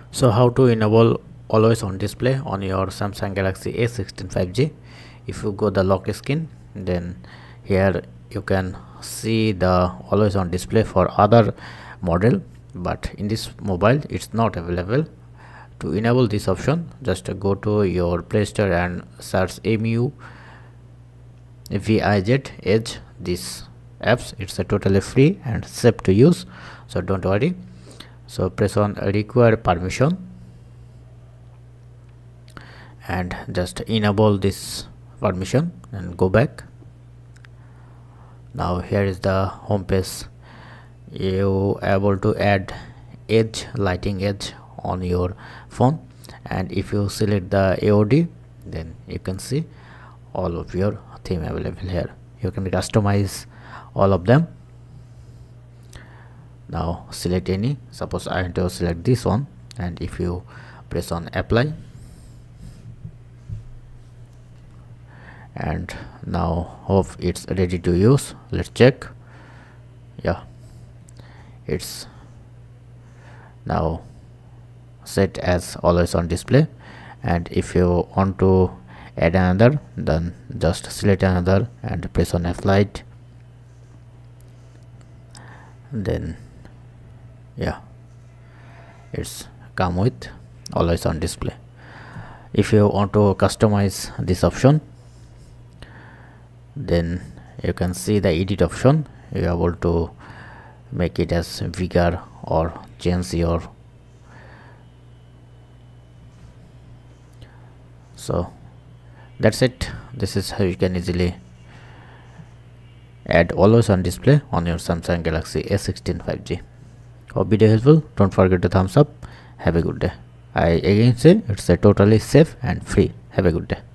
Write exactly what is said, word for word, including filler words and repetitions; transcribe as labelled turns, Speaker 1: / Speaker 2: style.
Speaker 1: So how to enable always on display on your Samsung Galaxy A sixteen five G? If you go the lock screen, then here you can see the always on display for other model, but in this mobile it's not available. To enable this option, just go to your Play Store and search M U V I Z Edge. This apps, it's a totally free and safe to use, so don't worry. So press on require permission and just enable this permission and go back. Now here is the home page. You able to add edge, lighting edge on your phone, and if you select the A O D, then you can see all of your theme available here. You can customize all of them. Now select any, suppose I want to select this one, and if you press on apply, and now hope it's ready to use. Let's check. Yeah, it's now set as always on display, and if you want to add another, then just select another and press on apply it. Then yeah, it's come with always on display. If you want to customize this option, then you can see the edit option. You are able to make it as bigger or change your. So that's it. This is how you can easily add always on display on your Samsung Galaxy A sixteen five G. Hope video helpful. Don't forget to thumbs up. Have a good day. I again say it's a totally safe and free. Have a good day.